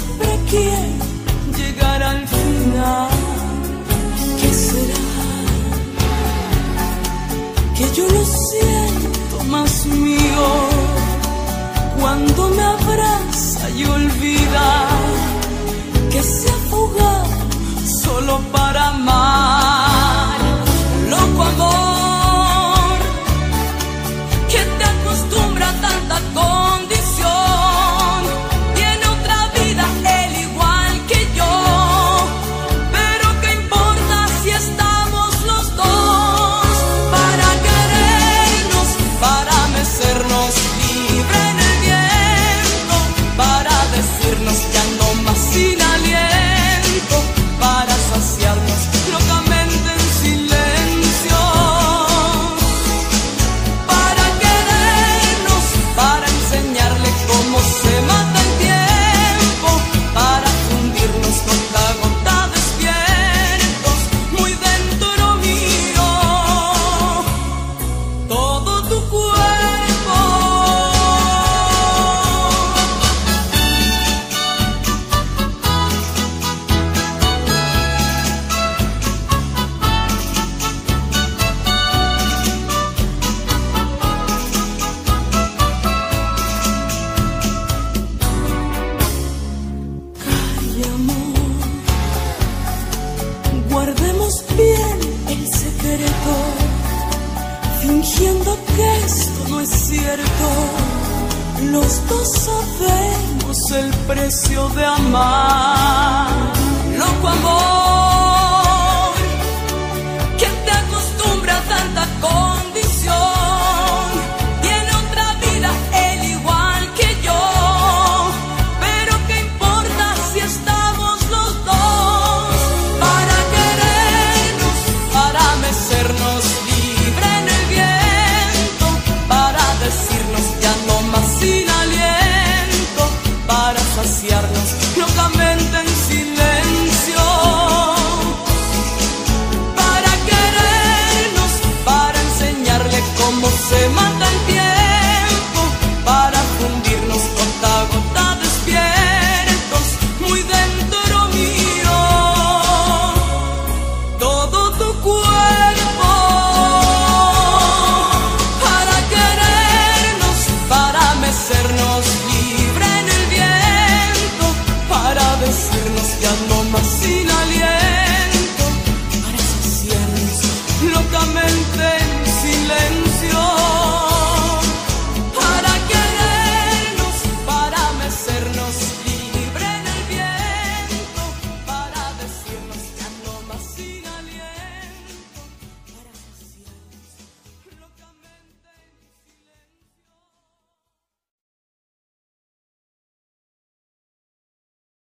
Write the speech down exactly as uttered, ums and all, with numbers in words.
siempre quiero llegar al final. ¿Qué será? Que yo lo siento más mío cuando me abraza y olvida que se ha fugado solo para amar. Loco amor que te acostumbra a tanta condición, tiene otra vida él igual que yo, pero qué importa si estamos los dos para querernos, para mecernos libre en el viento, para decirnos que ando más sin aliento, para saciarnos locamente en silencio, para querernos, para enseñarle cómo se mata el tiempo, para fundirnos gota a gota despiertos, muy dentro mío, todo tu cuerpo. Calla, amor, guardemos bien el secreto, fingiendo que esto no es cierto. Los dos sabemos el precio de amar. Loco amor que te acostumbra a tanta condición, tiene otra vida él igual que yo, pero qué importa si estamos los dos para querernos, para mecernos libre en el viento, para decirnos ya no más sin aliento, para saciarnos locamente